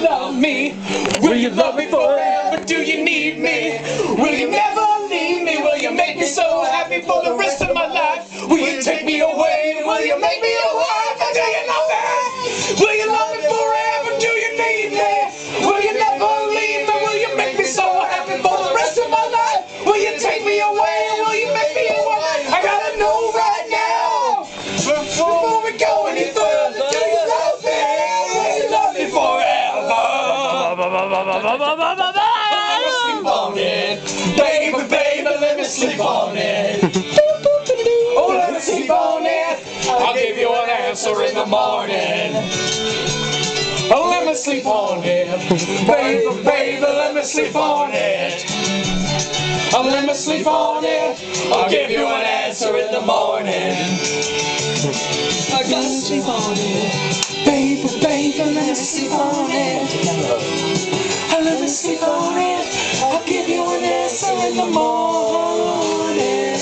love me? Will you love me forever? Do you need me? Will you never leave me? Will you make me so happy for the rest of my life? Will you take me away? Will you make me your wife? Or do you love me? Will you love me forever? Do you need me? Will you never leave me? Will you make me so happy for the rest of my life? Will you take me away? Will you make me your wife? I gotta know right now, before we go any further. Do you love me? Will you love me forever? Let me sleep on it, baby, baby, let me sleep on it. Oh, let me sleep on it. I'll give you an answer in the morning. Oh, let me sleep on it, baby, baby, let me sleep on it. Oh, let me sleep on it. I'll give you an answer in the morning. I gotta sleep on it, baby, baby, let me sleep on it. Oh, let me sleep on it. I'll give you an answer in the morning.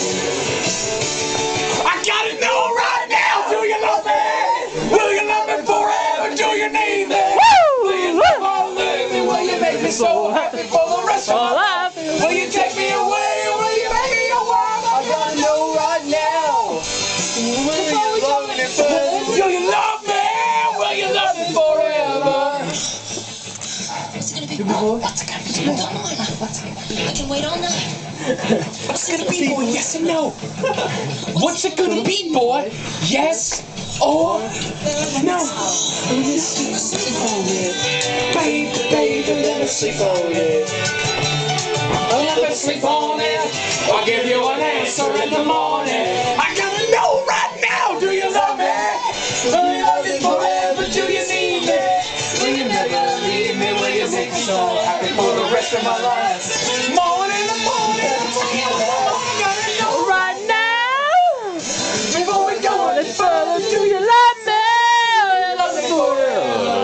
I gotta know right now. Do you love me? Will you love me forever? Do you need me? Will you never leave me? Will you make me so happy for the rest of my life? Will you take me away? Will you make me your wife? I gotta know right now. Will you love me forever? Do you love me? Will you love me forever? What's it gonna be? What's it gonna be? I can wait all night. What's it gonna be, boy? Yes or no? What's it gonna be, boy? Yes or no? Let me sleep on it, baby, baby, let me sleep on it. Let me sleep on it. I'll give you an answer in the morning. I gotta know right now. Do you love me? Will you love me forever? Do you need me? Will you never leave me? Will you make me so happy for the rest of my life? Morning, morning, I gotta know right now. Before we go any further, do you love me? Love me forever.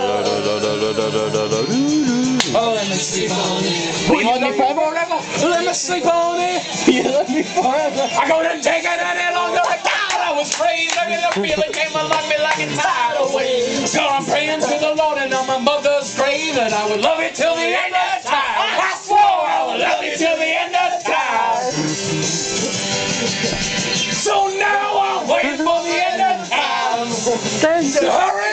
Oh, let me sleep on it. Will you love me forever? Let me sleep on it. You love me forever. I couldn't take it any longer. God, I was crazy. The feeling came along me like a tidal wave. So I'm praying to the Lord and on my mother's grave that I would love you till the end of the time. I swore I would love you till the end of the time. So now I'm waiting for the end of the time. So hurry